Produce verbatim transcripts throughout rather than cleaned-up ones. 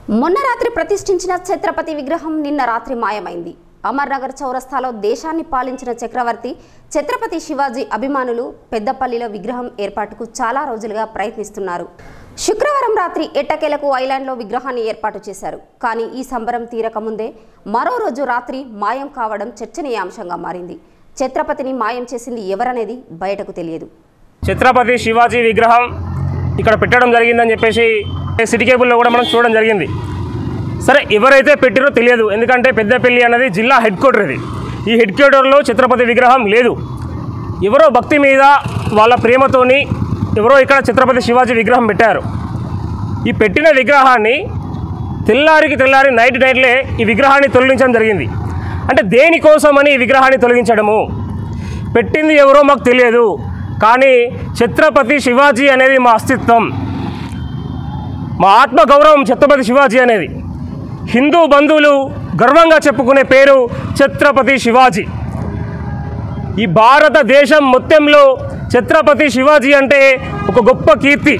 మొన్న రాత్రి ప్రతిష్ఠించిన ఛత్రపతి విగ్రహం నిన్న రాత్రి మాయమైంది. అమర్నగర్ చౌరస్తాలో దేశాన్ని పాలించిన చక్రవర్తి ఛత్రపతి శివాజీ అభిమానులు పెద్దపల్లిలో విగ్రహం ఏర్పాటుకు చాలా రోజులుగా ప్రయత్నిస్తున్నారు. శుక్రవారం రాత్రి ఎట్టకేలకు ఐలాండ్లో విగ్రహాన్ని ఏర్పాటు చేశారు. కానీ ఈ సంబరం తీరకముందే మరో రోజు రాత్రి మాయం కావడం చర్చనీయాంశంగా మారింది. ఛత్రపతిని మాయం చేసింది ఎవరనేది బయటకు తెలియదు. ఛత్రపతి శివాజీ విగ్రహం ఇక్కడ పెట్టడం జరిగిందని చెప్పేసి సిటీ కేబుల్లో కూడా మనం చూడడం జరిగింది. సరే, ఎవరైతే పెట్టారో తెలియదు, ఎందుకంటే పెద్దపల్లి అనేది జిల్లా హెడ్ క్వార్టర్. ఇది ఈ హెడ్ క్వార్టర్లో ఛత్రపతి విగ్రహం లేదు. ఎవరో భక్తి మీద వాళ్ళ ప్రేమతోని ఎవరో ఇక్కడ ఛత్రపతి శివాజీ విగ్రహం పెట్టారు. ఈ పెట్టిన విగ్రహాన్ని తెల్లారికి తెల్లారి నైట్ నైట్లే ఈ విగ్రహాన్ని తొలగించడం జరిగింది. అంటే దేనికోసమని ఈ విగ్రహాన్ని తొలగించడము, పెట్టింది ఎవరో మాకు తెలియదు. కానీ ఛత్రపతి శివాజీ అనేది మా అస్తిత్వం, మా ఆత్మగౌరవం. ఛత్రపతి శివాజీ అనేది హిందూ బంధువులు గర్వంగా చెప్పుకునే పేరు ఛత్రపతి శివాజీ. ఈ భారతదేశం మొత్తంలో ఛత్రపతి శివాజీ అంటే ఒక గొప్ప కీర్తి.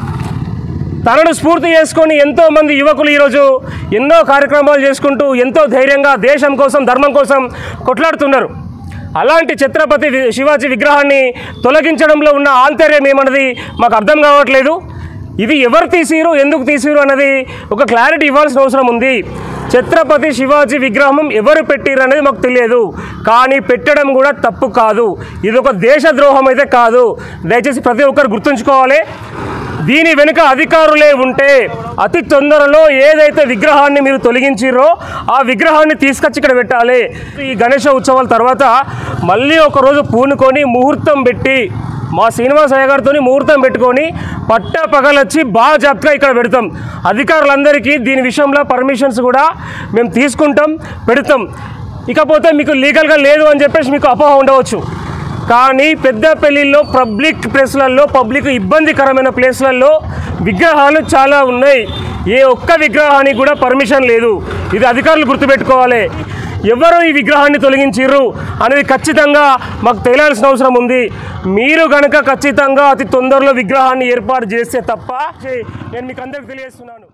తనను స్ఫూర్తి చేసుకొని ఎంతోమంది యువకులు ఈరోజు ఎన్నో కార్యక్రమాలు చేసుకుంటూ ఎంతో ధైర్యంగా దేశం కోసం ధర్మం కోసం కొట్లాడుతున్నారు. అలాంటి ఛత్రపతి శివాజీ విగ్రహాన్ని తొలగించడంలో ఉన్న ఆంతర్యం ఏమన్నది మాకు అర్థం కావట్లేదు. ఇది ఎవరు తీసిరు, ఎందుకు తీసిరు అన్నది ఒక క్లారిటీ ఇవ్వాల్సిన అవసరం ఉంది. ఛత్రపతి శివాజీ విగ్రహం ఎవరు పెట్టిరు అనేది మాకు తెలియదు. కానీ పెట్టడం కూడా తప్పు కాదు, ఇది ఒక దేశద్రోహం అయితే కాదు. దయచేసి ప్రతి ఒక్కరు గుర్తుంచుకోవాలి. దీని వెనుక అధికారులే ఉంటే అతి తొందరలో ఏదైతే విగ్రహాన్ని మీరు తొలగించిరో ఆ విగ్రహాన్ని తీసుకొచ్చి ఇక్కడ పెట్టాలి. ఈ గణేష ఉత్సవాల తర్వాత మళ్ళీ ఒకరోజు పూనుకొని ముహూర్తం పెట్టి మా శ్రీనివాస్ అయ్య గారితో ముహూర్తం పెట్టుకొని పట్ట పగలొచ్చి బాగా జాబ్గా ఇక్కడ పెడతాం. అధికారులందరికీ దీని విషయంలో పర్మిషన్స్ కూడా మేము తీసుకుంటాం, పెడతాం. ఇకపోతే మీకు లీగల్గా లేదు అని చెప్పేసి మీకు అపోహ ఉండవచ్చు. కానీ పెద్దపల్లిలో పబ్లిక్ ప్లేస్లలో, పబ్లిక్ ఇబ్బందికరమైన ప్లేస్లలో విగ్రహాలు చాలా ఉన్నాయి. ఏ ఒక్క విగ్రహానికి కూడా పర్మిషన్ లేదు. ఇది అధికారులు గుర్తుపెట్టుకోవాలి. ఎవరు ఈ విగ్రహాన్ని తొలగించిర్రు అనేది ఖచ్చితంగా మాకు తెలియాల్సిన అవసరం ఉంది. మీరు కనుక ఖచ్చితంగా అతి తొందరలో విగ్రహాన్ని ఏర్పాటు చేస్తే తప్ప నేను మీకు అందరికీ తెలియజేస్తున్నాను.